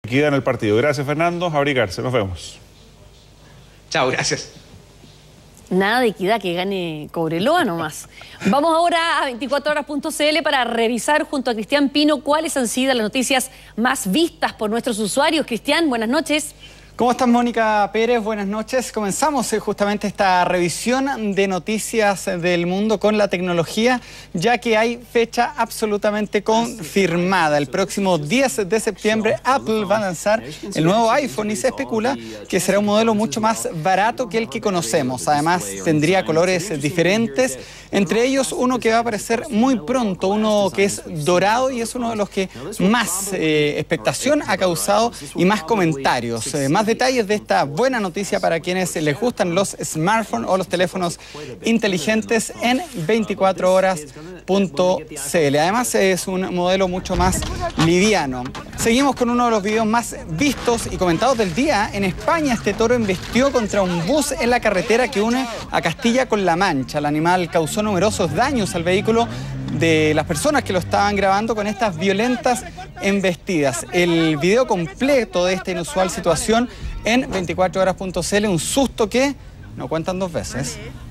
equidad en el partido. Gracias, Fernando. Abrigarse. Nos vemos. Chao, gracias. Nada de equidad, que gane Cobreloa nomás. Vamos ahora a 24horas.cl para revisar junto a Cristian Pino cuáles han sido las noticias más vistas por nuestros usuarios. Cristian, buenas noches. ¿Cómo estás, Mónica Pérez? Buenas noches. Comenzamos justamente esta revisión de noticias del mundo con la tecnología, ya que hay fecha absolutamente confirmada. El próximo 10 de septiembre Apple va a lanzar el nuevo iPhone y se especula que será un modelo mucho más barato que el que conocemos. Además, tendría colores diferentes, entre ellos uno que va a aparecer muy pronto, uno que es dorado y es uno de los que más expectación ha causado y más comentarios. Más detalles de esta buena noticia para quienes les gustan los smartphones o los teléfonos inteligentes en 24horas.cl. Además es un modelo mucho más liviano. Seguimos con uno de los videos más vistos y comentados del día. En España este toro embestió contra un bus en la carretera que une a Castilla con La Mancha. El animal causó numerosos daños al vehículo de las personas que lo estaban grabando con estas violentas embestidas. El video completo de esta inusual situación en 24horas.cl, un susto que no cuentan dos veces.